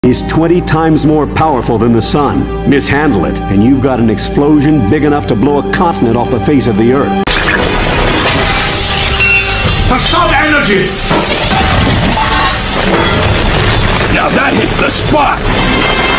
is 20 times more powerful than the sun. Mishandle it, and you've got an explosion big enough to blow a continent off the face of the Earth. Assault energy! Now that hits the spot!